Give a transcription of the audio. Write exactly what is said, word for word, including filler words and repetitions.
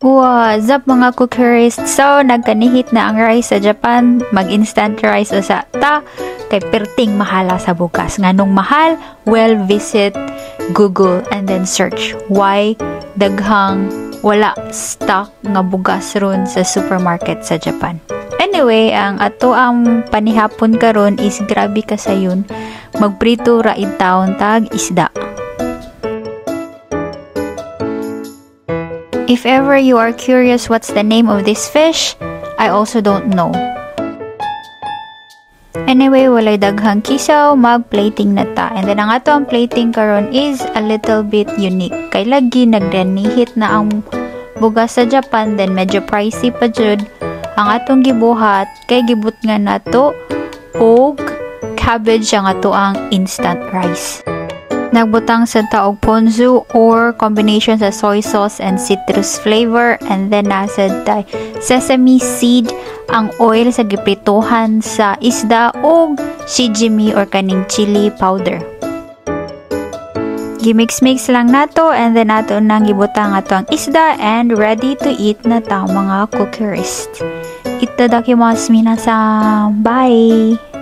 What's up mga cookerists? So, nagkanihit na ang rice sa Japan. Mag-instant rice o sa ta. Kay perting mahala sa bugas. Nganong mahal? Well, visit Google and then search why daghang wala stock nga bugas ron sa supermarket sa Japan. Anyway, ang ato ang panihapon karon is grabe kasayon. Magprito ra in taon tag isda. If ever you are curious what's the name of this fish, I also don't know. Anyway, walay daghang kisaw, mag-plating na ta. And then ang ato ang plating karon is a little bit unique. Kay lagi nagdanihit na ang bugas sa Japan, then medyo pricey pa jud. Ang atong gibuhat, kay gibut nga nato og cabbage ang ato ang instant rice. Nagbutang sa taog ponzu or combination sa soy sauce and citrus flavor, and then nasa tay sesame seed, ang oil sa giprituhan sa isda o shijimi or kaning chili powder. Gimix-mix lang nato, and then nato nang gibutang ato ang isda and ready to eat na ta mga cookerist. Itadakimasu minasan. Bye!